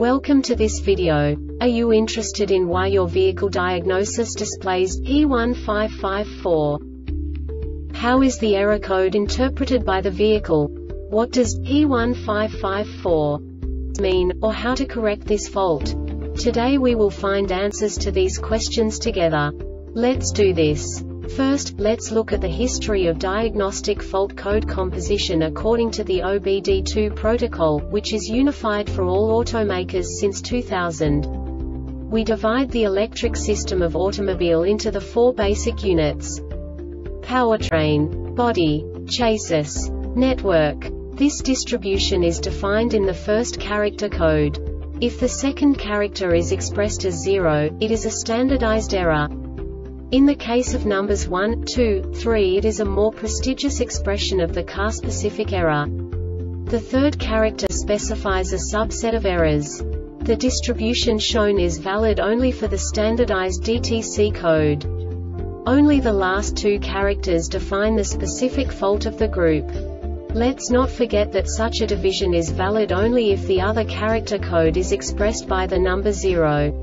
Welcome to this video. Are you interested in why your vehicle diagnosis displays P1554? How is the error code interpreted by the vehicle? What does P1554 mean, or how to correct this fault? Today we will find answers to these questions together. Let's do this. First, let's look at the history of diagnostic fault code composition according to the OBD2 protocol, which is unified for all automakers since 2000. We divide the electric system of automobile into the four basic units: powertrain, body, chassis, network. This distribution is defined in the first character code. If the second character is expressed as 0, it is a standardized error. In the case of numbers 1, 2, 3, it is a more prestigious expression of the car-specific error. The third character specifies a subset of errors. The distribution shown is valid only for the standardized DTC code. Only the last two characters define the specific fault of the group. Let's not forget that such a division is valid only if the other character code is expressed by the number 0.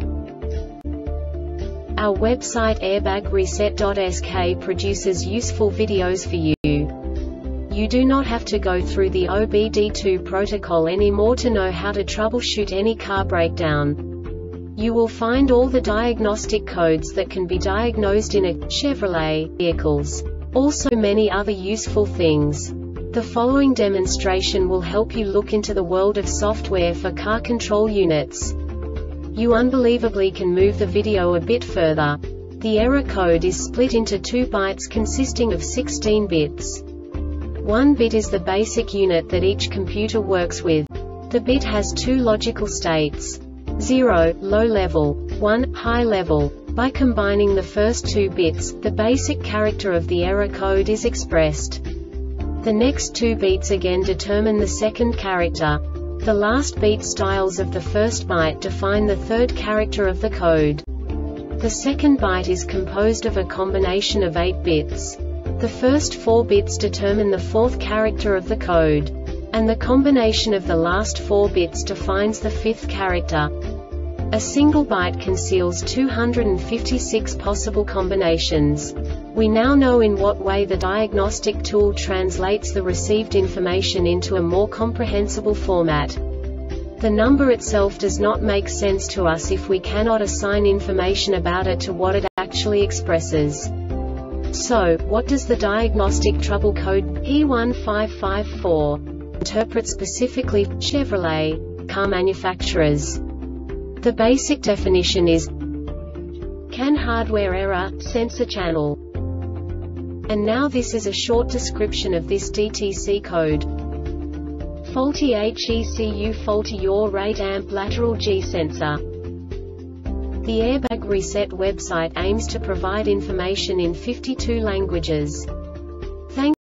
Our website airbagreset.sk produces useful videos for you. You do not have to go through the OBD2 protocol anymore to know how to troubleshoot any car breakdown. You will find all the diagnostic codes that can be diagnosed in a Chevrolet vehicles. Also many other useful things. The following demonstration will help you look into the world of software for car control units. You unbelievably can move the video a bit further. The error code is split into 2 bytes consisting of 16 bits. 1 bit is the basic unit that each computer works with. The bit has 2 logical states: 0, low level, 1, high level. By combining the first 2 bits, the basic character of the error code is expressed. The next 2 beats again determine the second character. The last beat styles of the first byte define the third character of the code. The second byte is composed of a combination of 8 bits. The first 4 bits determine the fourth character of the code. And the combination of the last 4 bits defines the fifth character. A single byte conceals 256 possible combinations. We now know in what way the diagnostic tool translates the received information into a more comprehensible format. The number itself does not make sense to us if we cannot assign information about it to what it actually expresses. So, what does the diagnostic trouble code P1554 interpret specifically for Chevrolet car manufacturers? The basic definition is CAN hardware error, sensor channel. And now this is a short description of this DTC code. Faulty HECU, faulty yaw rate amp lateral G sensor. The Airbag Reset website aims to provide information in 52 languages.